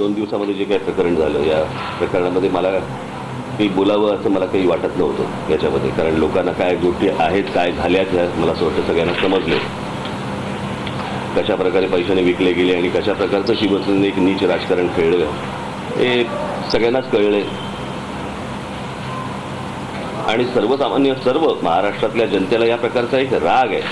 2 दिवसामध्ये जे काही प्रकरण झालं, या प्रकरणामध्ये मला काही बोलावं असं मला काही वाटत नव्हतं याच्यामध्ये. कारण लोकांना काय गोष्टी आहेत, काय झाल्यात, ह्या मला असं वाटतं सगळ्यांना समजले. कशा प्रकारे पैशाने विकले गेले आणि कशा प्रकारचं शिवसेनेने एक नीच राजकारण खेळलं हे सगळ्यांनाच कळले. आणि सर्वसामान्य सर्व महाराष्ट्रातल्या जनतेला या प्रकारचा एक राग आहे.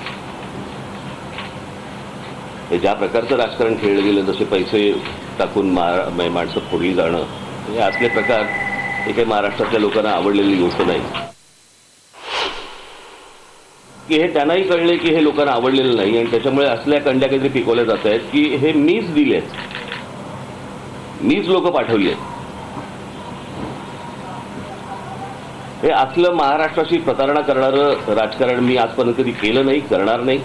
हे ज्या प्रकारचं राजकारण खेळलं गेलं, जसे पैसे टाकून माणसं फोडली जाणं, हे असले प्रकार हे काही महाराष्ट्रातल्या लोकांना आवडलेली गोष्ट नाही. की हे त्यांनाही कळले की हे लोकांना आवडलेलं नाही आणि त्याच्यामुळे असल्या कंड्या काहीतरी पिकवल्या जात आहेत की हे मीच दिलेत, मीच लोक पाठवली आहेत. हे असलं महाराष्ट्राशी प्रतारणा करणारं राजकारण मी आजपर्यंत कधी केलं नाही, करणार नाही.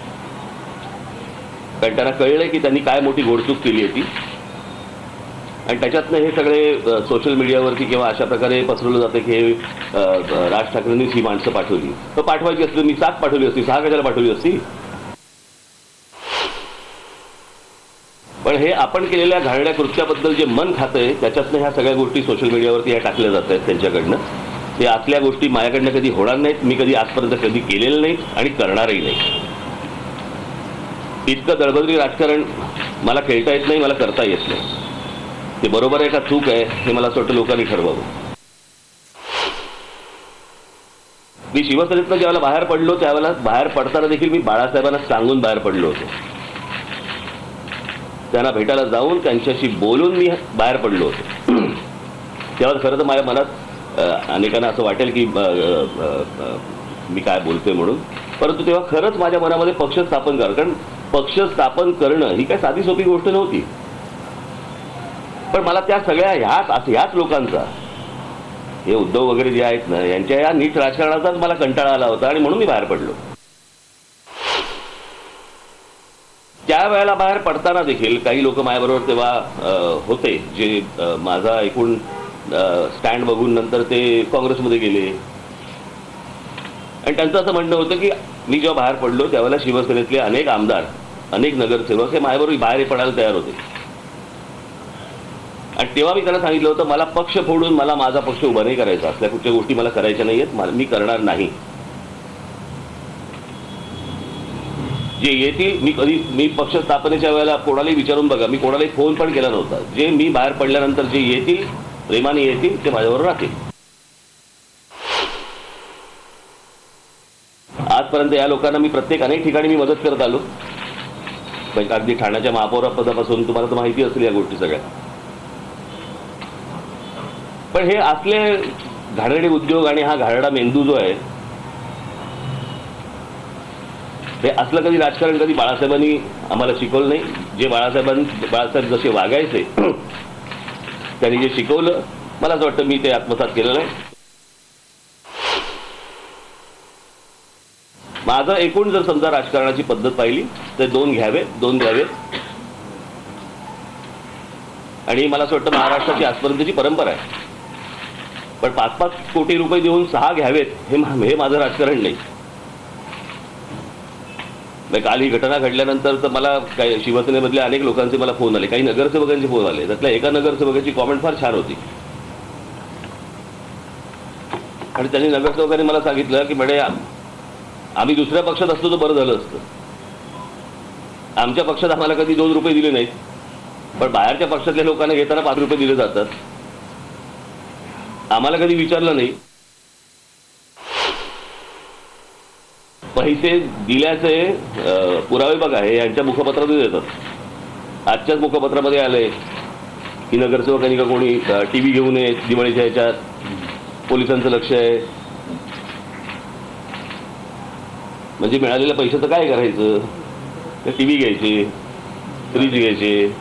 कारण त्यांना कळलंय की त्यांनी काय मोठी घोडचूक केली आहे ती. आणि त्याच्यातनं हे सगळे सोशल मीडियावरती किंवा अशा प्रकारे पसरवलं जातं की हे राज ठाकरेंनीच ही माणसं पाठवली. तर पाठवायची असती मी 7 पाठवली असती, 6 कशाला पाठवली असती. पण हे आपण केलेल्या घाणेरड्या कृत्याबद्दल जे मन खातंय त्याच्यातनं ह्या सगळ्या गोष्टी सोशल मीडियावरती ह्या टाकल्या जात आहेत त्यांच्याकडनं. ते असल्या गोष्टी माझ्याकडनं कधी होणार नाहीत, मी कधी आजपर्यंत कधी केलेलं नाही आणि करणारही नाही. इतकं दळबद्री राजकारण मला खेळता येत नाही, मला करता येत नाही. ते बरोबर आहे का चूक आहे हे मला असं वाटतं लोकांनी ठरवावं. मी शिवसेनेतनं ज्यावेळेला बाहेर पडलो त्यावेळेला बाहेर पडताना देखील मी बाळासाहेबांना सांगून बाहेर पडलो होतो. त्यांना भेटायला जाऊन त्यांच्याशी बोलून मी बाहेर पडलो होतो. त्यावेळेला खरं तर माझ्या मनात अनेकांना असं वाटेल की मी काय बोलतोय म्हणून, परंतु तेव्हा खरंच माझ्या मनामध्ये पक्ष स्थापन करा. कारण पक्ष स्थापन करणं ही काय साधी सोपी गोष्ट नव्हती. पण मला त्या सगळ्या ह्याच लोकांचा, हे उद्धव वगैरे जे आहेत ना, यांच्या या नीट राजकारणाचाच मला कंटाळा आला होता आणि म्हणून मी बाहेर पडलो. त्यावेळेला बाहेर पडताना देखील काही लोक माझ्याबरोबर तेव्हा होते जे माझा एकूण स्टँड बघून नंतर ते काँग्रेसमध्ये गेले. आणि त्यांचं असं म्हणणं होतं की मी जेव्हा बाहेर पडलो त्यावेळेला शिवसेनेतले अनेक आमदार, अनेक नगरसेवक हे माझ्याबरोबर बाहेर पडायला तयार होते. आणि तेव्हा मी त्यांना सांगितलं होतं मला पक्ष फोडून मला माझा पक्ष उभा नाही करायचा, असल्या कुठच्या गोष्टी मला करायच्या नाहीयेत, मी करणार नाही. जे येतील मी पक्ष स्थापनेच्या वेळेला कोणालाही विचारून बघा, मी कोणालाही फोन पण केला नव्हता. जे मी बाहेर पडल्यानंतर जे येतील प्रेमाने येतील ते माझ्याबरोबर राहतील. आजपर्यंत या लोकांना मी अनेक ठिकाणी मी मदत करत आलो. अगदी ठाण्याच्या महापौरपदापासून तुम्हाला तर माहिती असेल या गोष्टी सगळ्या. पण हे असले घाणेरडे उद्योग आणि हा घाणेरडा मेंदू जो आहे, हे असलं कधी राजकारण कधी बाळासाहेबांनी आम्हाला शिकवलं नाही. जे बाळासाहेब जसे वागायचे त्यांनी जे शिकवलं मला असं वाटतं मी ते आत्मसात केलेलं आहे. माझं एकूण जर समजा राजकारणाची पद्धत पाहिली तर 2 द्यावेत. आणि मला असं वाटतं महाराष्ट्राची आजपर्यंतची परंपरा आहे. पण 5-5 कोटी रुपये देऊन 6 घ्यावेत हे माझं राजकारण नाही. काल ही घटना घडल्यानंतर तर मला काही शिवसेनेमधल्या अनेक लोकांचे मला फोन आले, काही नगरसेवकांचे फोन आले. त्यातल्या एका नगरसेवकाची कॉमेंट फार छान होती. आणि त्यांनी नगरसेवकांनी मला सांगितलं की म्हणे आम्ही दुसऱ्या पक्षात असतो तर बरं झालं असतं. आमच्या पक्षात आम्हाला कधी 2 रुपये दिले नाहीत, पण बाहेरच्या पक्षातल्या लोकांना घेताना 5 रुपये दिले जातात. आम्हाला कधी विचारलं नाही. पैसे दिल्याचे पुरावे बघा हे यांच्या मुखपत्रातच येतात. आजच्याच मुखपत्रामध्ये आलंय की नगरसेवकांनी का कोणी टीव्ही घेऊन ये दिवाळीच्या ह्याच्यात, पोलिसांचं लक्ष आहे. म्हणजे मिळालेल्या पैशाचं काय करायचं? टीव्ही घ्यायचे, फ्रीज घ्यायचे.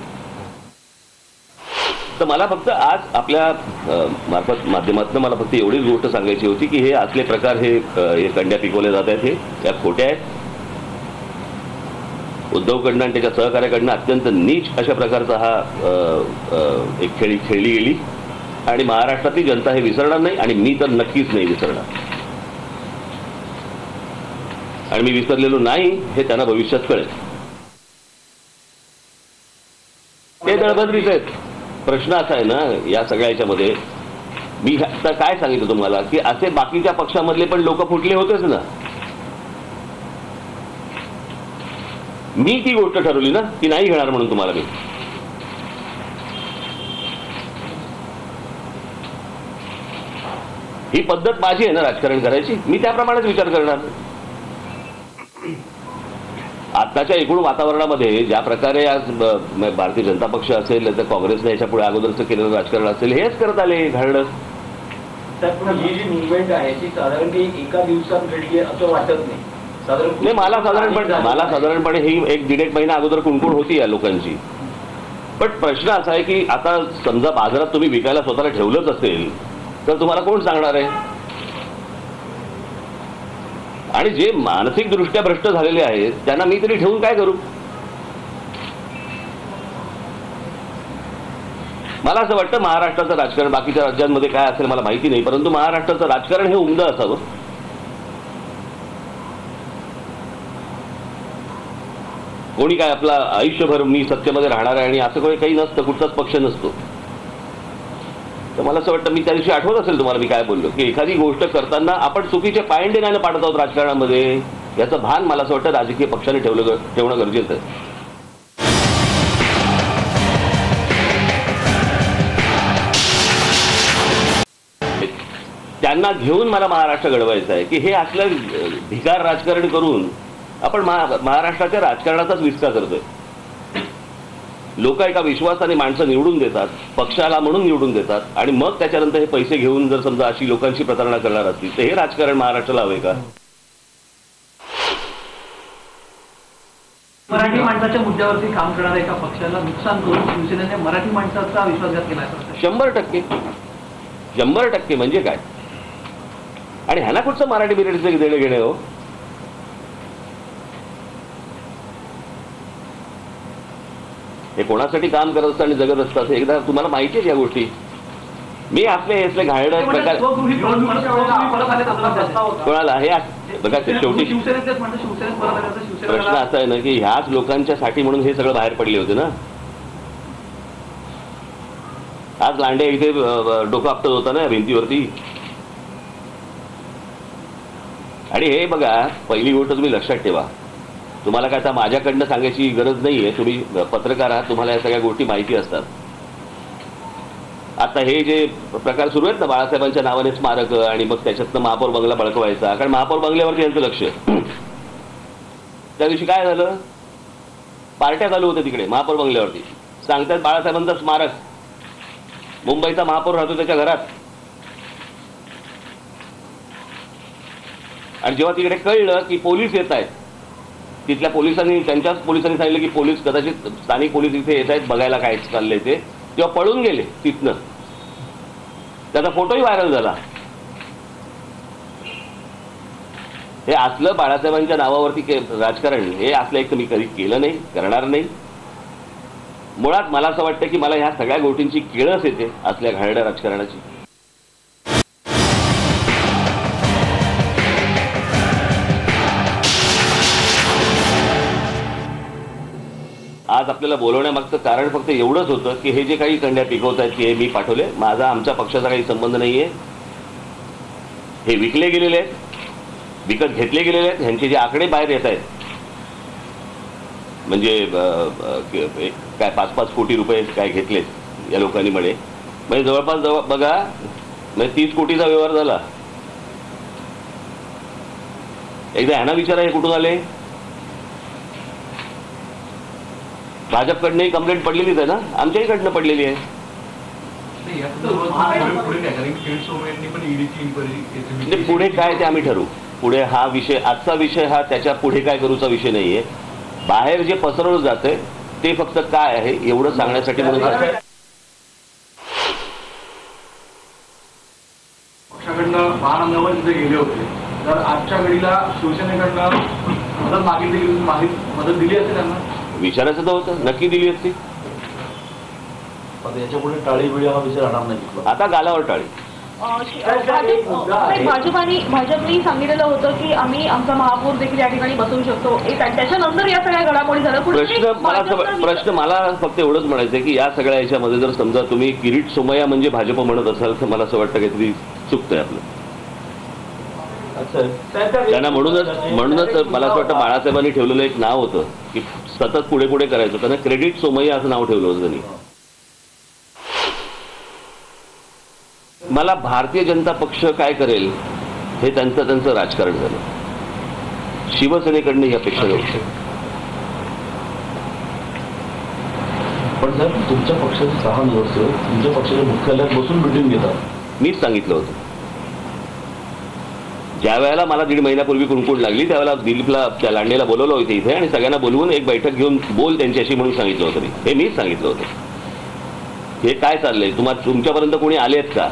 तर मला फक्त आज आपल्या माध्यमातून मला फक्त एवढीच गोष्ट सांगायची होती की हे असले प्रकार हे कंड्या पिकवले जात आहेत, हे त्या खोट्या आहेत. उद्धवकडनं आणि त्याच्या सहकार्याकडनं अत्यंत नीच अशा प्रकारचा हा एक खेळली गेली आणि महाराष्ट्रातली जनता हे विसरणार नाही आणि मी तर नक्कीच नाही विसरणार. आणि मी विसरलेलो नाही हे त्यांना भविष्यात कळेल. ते बळजबरीचे आहेत. प्रश्न असा आहे ना या सगळ्या याच्यामध्ये, मी आता काय सांगितलं तुम्हाला की असे बाकीच्या पक्षामधले पण लोक फुटले होतेच ना. मी ती गोष्ट ठरवली ना की नाही घेणार म्हणून तुम्हाला. मी ही पद्धत माझी आहे ना राजकारण करायची, मी त्याप्रमाणेच विचार करणार. आताच्या एकूण वातावरणामध्ये ज्या प्रकारे आज भारतीय जनता पक्ष असेल तर काँग्रेसने याच्या पुढे अगोदरचं केलेलं राजकारण असेल हेच करत आले घडलं. ही जी मुवमेंट आहे ती साधारण एका दिवसात घडली असं वाटत नाही. नाही, मला साधारणपणे ही 1-1.5 महिना अगोदर कुणकुण होती या लोकांची. पण प्रश्न असा आहे की आता समजा बाजारात तुम्ही विकायला स्वतःला ठेवलंच असेल तर तुम्हाला कोण सांगणार आहे. आणि जे मानसिकदृष्ट्या भ्रष्ट झालेले आहेत त्यांना मी तरी ठेवून काय करू. मला असं वाटतं महाराष्ट्राचं राजकारण बाकीच्या राज्यांमध्ये काय असेल मला माहिती नाही, परंतु महाराष्ट्राचं राजकारण हे उमदं असावं. कोणी काय आपला आयुष्यभर मी सत्तेमध्ये राहणार आहे आणि असं काही नसतं, कुठचाच पक्ष नसतो. तर मला असं वाटतं, मी त्या दिवशी आठवत असेल तुम्हाला मी काय बोललो की एखादी गोष्ट करताना आपण चुकीचे पायंडे नाही पाडत आहोत राजकारणामध्ये, याचं भान मला असं वाटतं राजकीय पक्षाने ठेवणं गरजेचं आहे. त्यांना घेऊन मला महाराष्ट्र घडवायचा आहे की हे असलं भिकार राजकारण करून आपण महाराष्ट्राच्या राजकारणाचाच विस्तार करतोय. लोक एका विश्वासाने माणसं निवडून देतात, पक्षाला म्हणून निवडून देतात आणि मग त्याच्यानंतर हे पैसे घेऊन जर समजा अशी लोकांची प्रतारणा करणार असतील तर हे राजकारण महाराष्ट्राला हवे का. मराठी माणसाच्या मुद्द्यावरती काम करणाऱ्या एका पक्षाला नुकसान करून शिवसेनेने मराठी माणसाचा विश्वासघात केला. 100% म्हणजे काय. आणि ह्याला कुठचं मराठी बिराठीचं देणं घेणे हो. हे कोणासाठी काम करत असतं आणि जगत असतात एकदा तुम्हाला माहिती आहे या गोष्टी. मी असले घाणेरडे प्रकार कोणाला हे बघा शेवटी प्रश्न असा आहे ना की ह्याच लोकांच्यासाठी म्हणून हे सगळं बाहेर पडले होते ना. आज लांडे इथे डोकं आपटत होता ना भिंतीवरती. आणि हे बघा पहिली गोष्ट तुम्ही लक्षात ठेवा, तुम्हाला काय आता माझ्याकडनं सांगायची गरज नाहीये, तुम्ही पत्रकार आहात, तुम्हाला या सगळ्या गोष्टी माहिती असतात. आता हे जे प्रकार सुरू आहेत ना बाळासाहेबांच्या नावाने स्मारक आणि मग त्याच्यातनं महापौर बंगला बळकवायचा, कारण महापौर बंगल्यावरती यांचं लक्ष. त्या दिवशी काय झालं, पार्ट्या चालू होत्या तिकडे महापौर बंगल्यावरती. सांगतात बाळासाहेबांचं स्मारक, मुंबईचा महापौर राहतो त्याच्या घरात. आणि जेव्हा तिकडे कळलं की पोलीस येत आहेत, तिथल्या पोलिसांनी त्यांच्याच पोलिसांनी सांगितलं की पोलीस कदाचित स्थानिक पोलीस इथे येत आहेत बघायला काय चाललंय ते, तेव्हा पळून गेले तिथनं. त्याचा फोटोही व्हायरल झाला. हे असलं बाळासाहेबांच्या नावावरती राजकारण हे असलं एक तर मी कधी केलं नाही, करणार नाही. मुळात मला असं वाटतं की मला ह्या सगळ्या गोष्टींची किळस येते असल्या घाणेरड्या राजकारणाची. आज आपल्याला बोलवण्यामागचं कारण फक्त एवढंच होतं की हे जे काही कंड्या पिकवत आहेत की हे मी पाठवले, माझा आमच्या पक्षाचा काही संबंध नाहीये. हे विकले गेलेले आहेत, विकत घेतले गेलेले आहेत. ह्यांचे जे आकडे बाहेर येत आहेत म्हणजे काय 5-5 कोटी रुपये काय घेतलेत या लोकांनी म्हणे, म्हणजे जवळपास बघा म्हणजे 30 कोटीचा व्यवहार झाला. एकदा ह्यांना विचारा हे कुठून आले. भाजपकडनंही कंप्लेंट पडलेलीच आहे ना, आमच्याहीकडनं पडलेली आहे. पुढे काय ते आम्ही ठरवू. पुढे हा विषय, आजचा विषय हा त्याच्या पुढे काय करूचा विषय नाहीये. बाहेर जे पसरवलं जातंय ते फक्त काय आहे एवढं सांगण्यासाठी म्हणून पक्षाकडनं महानंदावर तिथे गेले होते, तर आजच्या घडीला शिवसेनेकडनं मदत दिली असते त्यांना विचारायचं तर होतं, नक्की दिली असती. याच्या पुढे टाळी बिळी हा विषय राहणार नाही. आता गालावर टाळी. भाजपने सांगितलेलं होतं की आम्ही आमचा महापौर देखील या ठिकाणी बसवू शकतो एक आणि त्याच्यानंतर या सगळ्या घडामोडी झाल्या. प्रश्न मला फक्त एवढंच म्हणायचं आहे की या सगळ्या याच्यामध्ये जर समजा तुम्ही किरीट सोमय्या म्हणजे भाजप म्हणत असाल तर मला असं वाटतं काहीतरी चुकतंय आपलं. त्यांना म्हणूनच मला असं वाटतं बाळासाहेबांनी ठेवलेलं एक नाव होतं की सतत पुढे पुढे करायचं, त्यांना क्रेडिट सोमय्या असं नाव ठेवलं होतं त्यांनी. मला भारतीय जनता पक्ष काय करेल हे त्यांचं राजकारण झालं. शिवसेनेकडनं ही अपेक्षा नव्हती. पण साहेब तुमच्या पक्षाचे 6 नगरसेवक तुमच्या पक्षाच्या मुख्यालयात बसून मिटिंग घेतात. मीच सांगितलं होतं. ज्या वेळेला मला 1.5 महिन्यापूर्वी कुणकुण लागली त्यावेळेला दिलीपला त्या लांडेला बोलवलं होतं इथे आणि सगळ्यांना बोलवून एक बैठक घेऊन बोल त्यांच्याशी म्हणून सांगितलं होतं. हे मीच सांगितलं होतं. हे काय चाललंय तुमच्यापर्यंत कोणी आलेत का?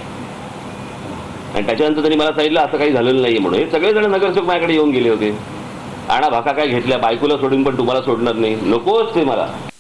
आणि त्याच्यानंतर त्यांनी मला सांगितलं असं काही झालेलं नाहीये म्हणून. हे सगळेजण नगरसेवक माझ्याकडे येऊन गेले होते. आणा भाका काय घेतल्या, बायकोला सोडून पण तुम्हाला सोडणार नाही, नकोच ते मला.